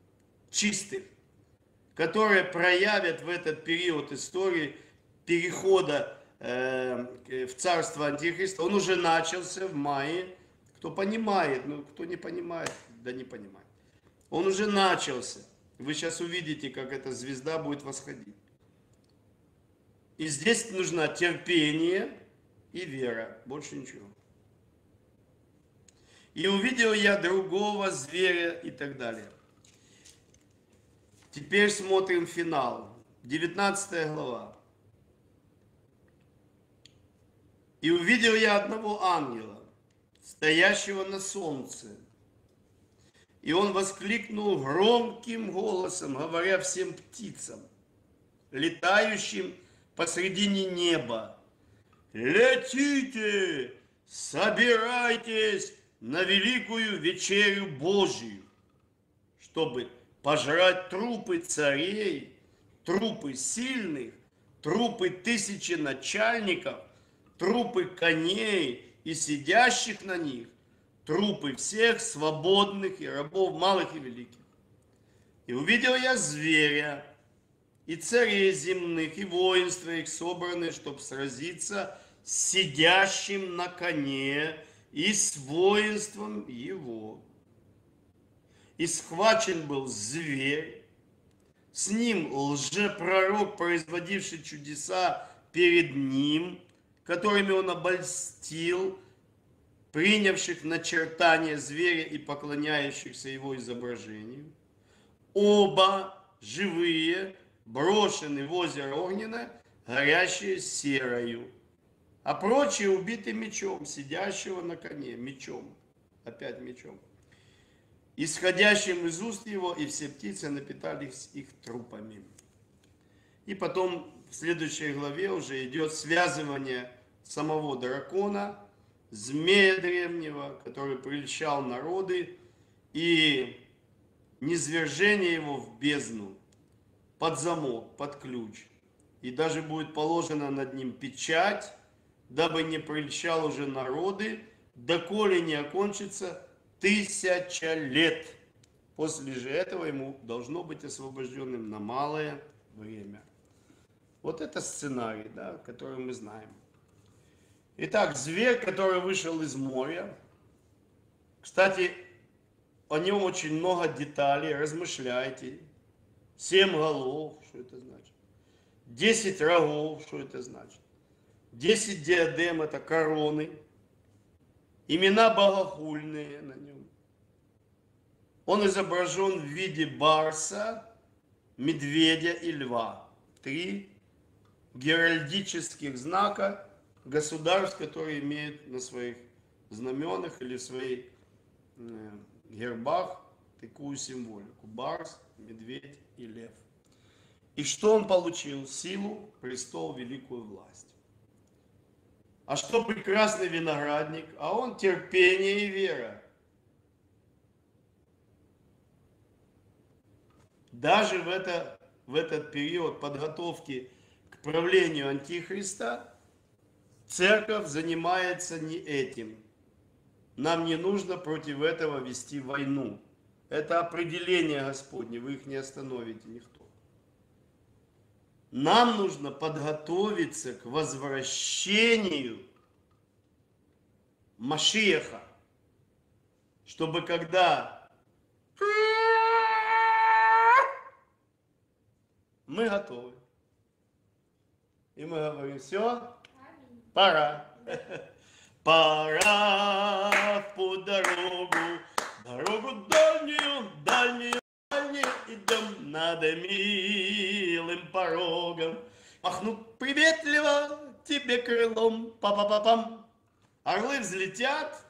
которые проявят в этот период истории перехода в царство Антихриста. Он уже начался в мае. Кто понимает, ну кто не понимает, да не понимает. Он уже начался. Вы сейчас увидите, как эта звезда будет восходить. И здесь нужно терпение и вера. Больше ничего. И увидел я другого зверя и так далее. Теперь смотрим финал. 19 глава. И увидел я одного ангела, стоящего на солнце. И он воскликнул громким голосом, говоря всем птицам, летающим посредине неба: летите, собирайтесь на великую вечерю Божию, чтобы пожрать трупы царей, трупы сильных, трупы тысячи начальников, трупы коней и сидящих на них, трупы всех свободных и рабов малых и великих. И увидел я зверя, и царей земных, и воинства их собраны, чтобы сразиться с сидящим на коне и с воинством его. И схвачен был зверь, с ним лжепророк, производивший чудеса перед ним, которыми он обольстил принявших начертание зверя и поклоняющихся его изображению. Оба живые брошены в озеро огненное, горящее серою, а прочие убиты мечом, сидящего на коне, мечом, опять мечом, исходящим из уст его, и все птицы напитались их трупами. И потом в следующей главе уже идет связывание самого дракона, змея древнего, который прельщал народы, и низвержение его в бездну, под замок, под ключ. И даже будет положена над ним печать, дабы не прельщал уже народы, доколе не окончится 1000 лет. После же этого ему должно быть освобожденным на малое время. Вот это сценарий, да, который мы знаем. Итак, зверь, который вышел из моря. Кстати, о нем очень много деталей, размышляйте. 7 голов, что это значит? 10 рогов, что это значит? 10 диадем, это короны. Имена богохульные на нем. Он изображен в виде барса, медведя и льва. 3 геральдических знака государств, которые имеют на своих знаменах или в своих гербах такую символику. Барс, медведь и лев. И что он получил? Силу, престол, великую власть. А что прекрасный виноградник? А он терпение и вера. Даже в этот период подготовки к правлению Антихриста церковь занимается не этим. Нам не нужно против этого вести войну. Это определение Господне, вы их не остановите никто. Нам нужно подготовиться к возвращению Машиаха, чтобы когда мы готовы. И мы говорим: все, пора. Пора в путь дорогу, дорогу дальнюю, дальнюю, дальнюю идем над милым порогом. Махну приветливо тебе крылом, па-па-па-пам. Орлы взлетят,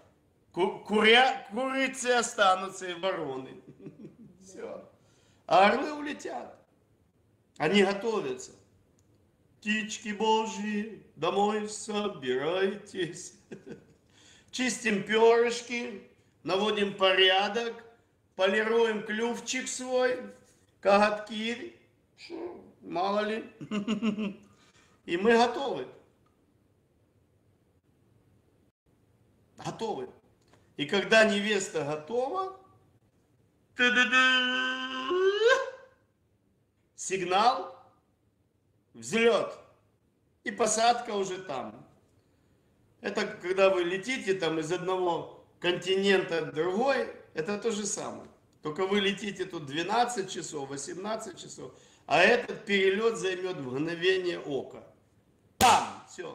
курицы останутся и вороны. Все. А орлы улетят. Они готовятся. Птички Божьи, домой собирайтесь. Чистим перышки, наводим порядок, полируем клювчик свой, коготки, мало ли. И мы готовы. Готовы. И когда невеста готова, сигнал, взлет. И посадка уже там. Это когда вы летите там из одного континента в другой, это то же самое. Только вы летите тут 12 часов, 18 часов, а этот перелет займет мгновение ока. Там, все.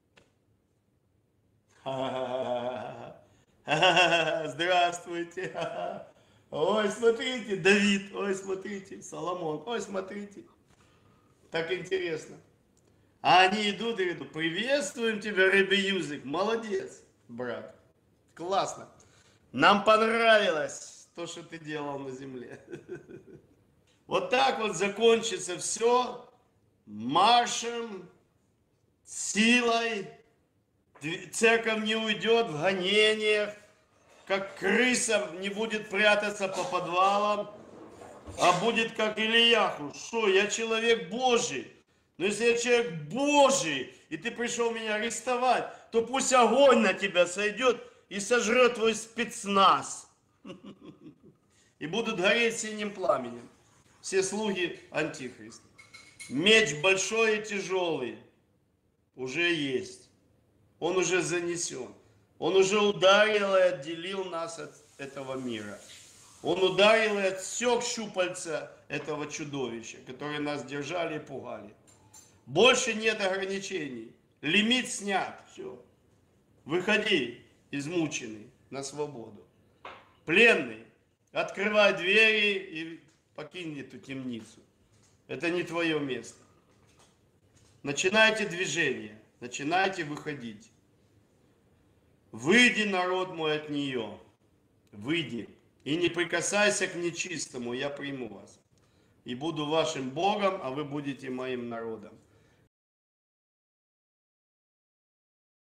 Здравствуйте. Ой, смотрите, Давид. Ой, смотрите, Соломон. Ой, смотрите. Так интересно. А они идут и говорят: приветствуем тебя, Рэби Юзик. Молодец, брат. Классно. Нам понравилось то, что ты делал на земле. Вот так вот закончится все маршем, силой. Церковь не уйдет в гонениях, как крыса не будет прятаться по подвалам, а будет как Ильяху. Что, я человек Божий. Но если я человек Божий, и ты пришел меня арестовать, то пусть огонь на тебя сойдет и сожрет твой спецназ. И будут гореть синим пламенем все слуги Антихриста. Меч большой и тяжелый уже есть. Он уже занесен. Он уже ударил и отделил нас от этого мира. Он ударил и отсек щупальца этого чудовища, которые нас держали и пугали. Больше нет ограничений. Лимит снят. Все. Выходи, измученный, на свободу. Пленный, открывай двери и покинь эту темницу. Это не твое место. Начинайте движение. Начинайте выходить. Выйди, народ мой, от нее. Выйди. И не прикасайся к нечистому, я приму вас. И буду вашим Богом, а вы будете моим народом.